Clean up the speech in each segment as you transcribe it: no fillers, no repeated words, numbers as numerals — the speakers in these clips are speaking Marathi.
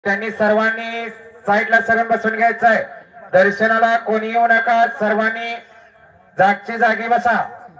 त्यांनी सर्वांनी साईडला सरून बसून घ्यायचं आहे. दर्शनाला कोणी येऊ नका, सर्वांनी जागची जागी बसा.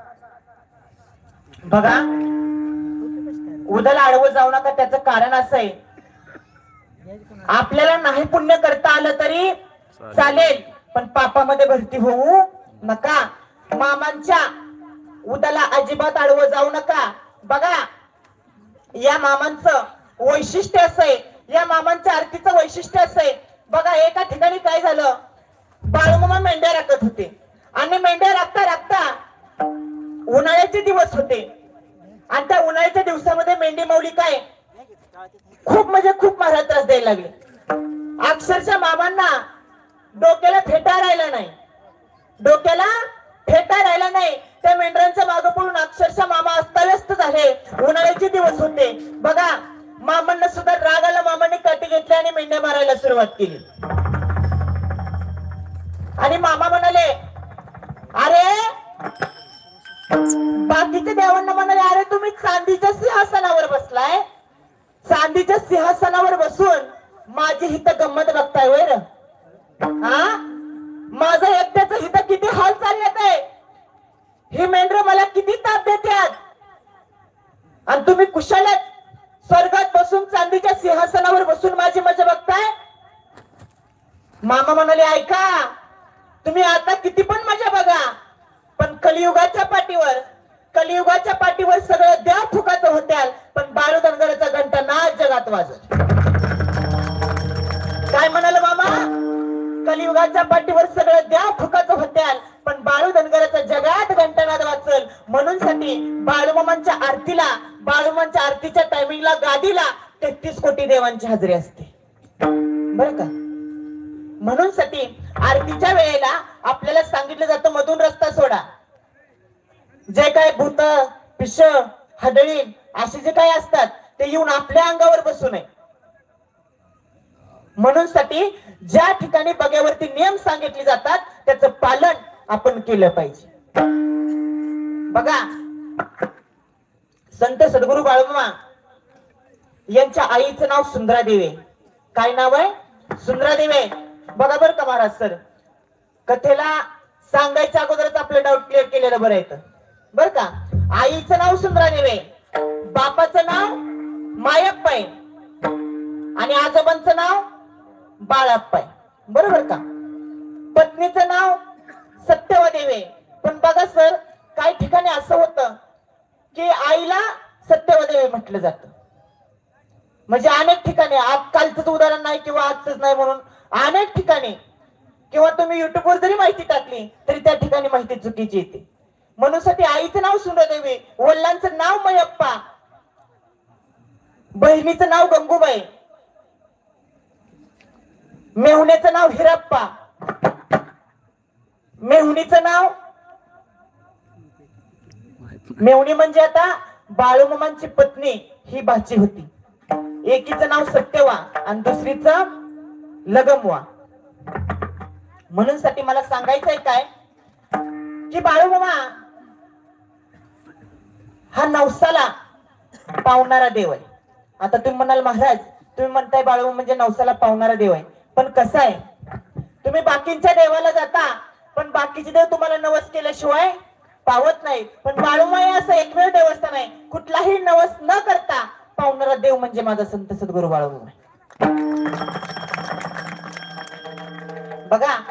बघा, उद्याला आडवं जाऊ नका. त्याचं कारण असं आहे, आपल्याला नाही पुण्य करता आलं तरी चालेल, पण पापामध्ये भरती होऊ नका. मामांच्या उद्याला अजिबात आडवं जाऊ नका. बघा, या मामांचं वैशिष्ट्य असं आहे, या मामांच्या आरतीचं वैशिष्ट्य असं आहे. बघा, एका ठिकाणी काय झालं, बाळूमामा मेंढ्या राखत होते आणि मेंढ्या राखता राखता उन्हाळ्याचे दिवस होते आणि त्या उन्हाळ्याच्या दिवसामध्ये मेंढी माऊली काय खूप म्हणजे खूप मारा त्रास द्यायला लागले. अक्षरशः मामांना डोक्याला फेटा राहिला नाही, डोक्याला फेटा राहिला नाही. त्या मेंढरांच्या मागे पडून अक्षरशः मामा अस्ताव्यस्त झाले. उन्हाळ्याचे दिवस होते. बघा, मामांना सुद्धा राग आला. मामांनी काठी घेतली आणि मेंढ्या मारायला सुरुवात केली. आणि मामा म्हणाले, अरे बाकीच्या देवांना म्हणाले, अरे तुम्ही चांदीच्या सिंहासनावर बसलाय, चांदीच्या सिंहासनावर बसून माझी हित गंमत बघताय वर. हा, माझं एकट्याचं हित किती हाल चालल्यात आहे. ही मेंढर मला किती ताप देतात आणि तुम्ही कुशाला स्वर्गात बसून चांदीच्या सिंहासनावर बसून माझी मजा बघताय. मामा म्हणाले, ऐका, तुम्ही आता किती पण मजा बघा, पण कलियुगाच्या पाठीवर सगळं द्या फुकाचं होत्याल, पण बाळू धनगराचा घंटा ना जगात वाजत. काय म्हणाल मामा, कलियुगाच्या पाठीवर सगळं द्या फुकाचं होत्याल, पण बाळू धनगराचा जगात घंटानाद वाचल. म्हणून साठी बाळूमामांच्या आरतीला, बाळूमामांच्या आरतीच्या टायमिंगला गादीला 33 कोटी देवांची हजेरी असते, बरं का. म्हणून साठी आरतीच्या वेळेला आपल्याला सांगितलं जातं, मधून रस्ता सोडा. जे काय भूत पिश हदळी असे जे काय असतात ते येऊन आपल्या अंगावर बसू नये. म्हणून साठी ज्या ठिकाणी बग्यावरती नियम सांगितले जातात त्याचं पालन आपण केलं पाहिजे. बघा, संत सद्गुरु बाळूमामा यांच्या आईचं नाव सुंदरादेवी. काय नाव आहे? सुंदरादेवी. बघा बरं का महाराज सर, कथेला सांगायच्या अगोदरच आपलं डाऊट क्लिअर केलेलं बरं येतं, बरं का. आईचं नाव सुंदरादेवी, बापाचं नाव मायप्पा आणि आजोबांचं नाव बाळाप्पा, बरोबर का. पत्नीचं नाव सत्यवदेवी. पण बघा सर, काही ठिकाणी असं होतं की आईला सत्यवदेवी म्हटलं जातं. म्हणजे अनेक ठिकाणी, आजकालच उदाहरण नाही किंवा आजच नाही म्हणून अनेक ठिकाणी, किंवा तुम्ही युट्यूबवर जरी माहिती टाकली तरी त्या ठिकाणी माहिती चुकीची येते. म्हणून साठी आईचं नाव सुंदरदेवी, वडिलांचं नाव मयप्पा, बहिणीचं नाव गंगूबाई, मेहुण्याचं नाव हिरप्पा, मेहुणीचं नाव मेहुणी म्हणजे आता बाळूमामांची पत्नी ही भाची होती. एकीचं नाव सत्यवा आणि दुसरीचं लगमवा. म्हणून साठी मला सांगायचंय काय की बाळूमामा हा नवसाला पावणारा देव आहे. आता तुम्ही म्हणाल महाराज, तुम्ही म्हणताय बाळूमामा म्हणजे नवसाला पावणारा देव आहे, पण कसं आहे, तुम्ही बाकींच्या देवाला जाता पण बाकीचे देव तुम्हाला नवस केल्याशिवाय पावत नाही. पण बाळूमामा असं एकमेव देवस्थान आहे, कुठलाही नवस न करता पावणारा देव म्हणजे माझा संत सद्गुरु बाळूमामा. बघा,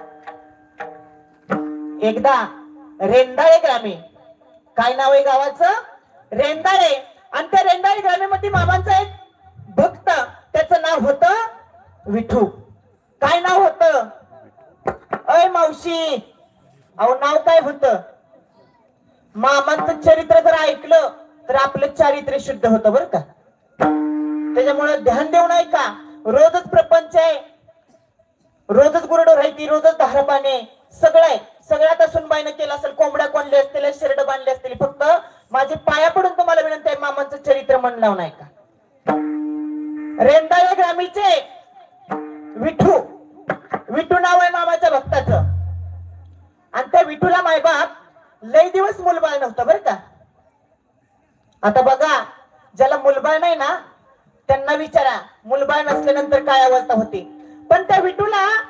एकदा रेंदाळे ग्रामीण, काय नाव आहे गावाचं? रेंदाळे. आणि त्या रेंदाळे ग्रामीणमध्ये मामांचा एक भक्त, त्याचं नाव होतं विठू. काय नाव होतं? अय मावशी, अहो नाव काय होतं? मामांचं चरित्र जर ऐकलं तर आपलं चारित्र्य शुद्ध होतं, बरं का. त्याच्यामुळे ध्यान देऊ नये का, रोजच प्रपंच आहे, रोजच गुरडोर आहे ती, रोजच धारपाने सगळं आहे. सगळ्यात असून बाईनं केलं असेल, कोंबड्या कोणल्या असतील, शिरड बांधले असतील. फक्त माझे पाया पडून तुम्हाला विनंती आहे, मामांचं चरित्र मन लावून ऐका. रेंदाळे ग्रामीणचे विठू, विठू नाव आहे मामाच्या भक्ताचं. आणि त्या विठूला मायबाप लय दिवस मुलबाळ नव्हतं, बरं का. आता बघा, ज्याला मुलबाळ नाही ना त्यांना त्यांना विचारा मुलबाळ नसल्यानंतर काय अवस्था होती. पण त्या विठूला